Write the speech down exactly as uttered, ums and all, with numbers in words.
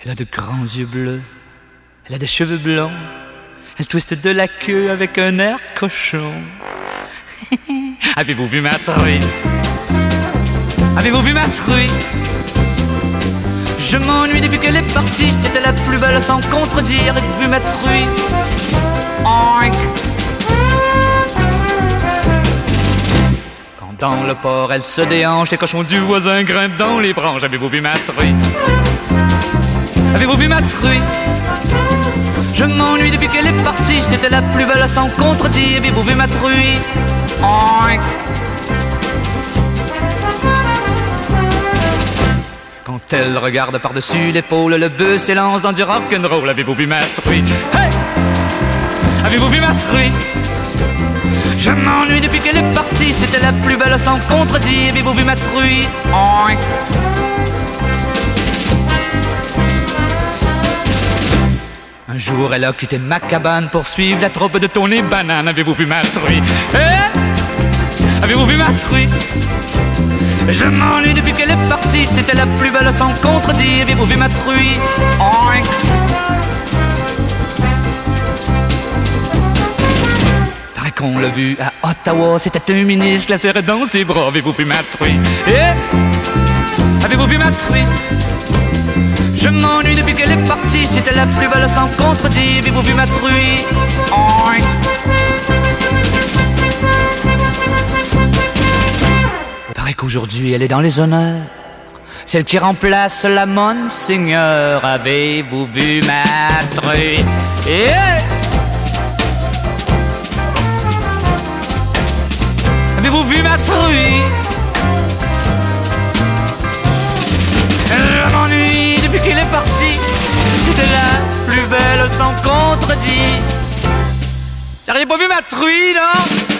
Elle a de grands yeux bleus, elle a des cheveux blancs, elle twiste de la queue avec un air cochon. Avez-vous vu ma truie? Avez-vous vu ma truie? Je m'ennuie depuis qu'elle est partie, c'était la plus belle sans contredire. Avez-vous vu ma truie? Oink. Quand dans le port elle se déhanche, les cochons du voisin grimpent dans les branches. Avez-vous vu ma truie? Avez-vous vu ma truie? Je m'ennuie depuis qu'elle est partie, c'était la plus belle sans contredire. Avez-vous vu ma truie? Oink. Quand elle regarde par-dessus l'épaule, le bœuf s'élance dans du rock'n'roll. Avez-vous vu ma truie? Hey! Avez-vous vu ma truie? Je m'ennuie depuis qu'elle est partie, c'était la plus belle sans contredire. Avez-vous vu ma truie? Oink. Un jour elle a quitté ma cabane pour suivre la troupe de Tony Banane. Avez-vous vu ma truie? Eh? Avez-vous vu ma truie? Je m'ennuie depuis qu'elle est partie, c'était la plus belle sans contredire. Avez-vous vu ma truie? Oink. Paraît qu'on l'a vu à Ottawa, c'était un ministre qui la serrait dans ses bras. Avez-vous vu ma truie? Eh? Avez-vous vu ma truie? Je m'ennuie depuis qu'elle est partie, c'était la plus belle sans contredire. Avez-vous vu ma truie? Oink. Paraît qu'aujourd'hui elle est dans les honneurs, celle qui remplace la Monseigneur. Avez-vous vu ma truie? Yeah! Avez-vous vu ma truie? Je m'ennuie depuis qu'il est parti, c'était la plus belle sans contredire. T'as rien pas vu ma truie, là?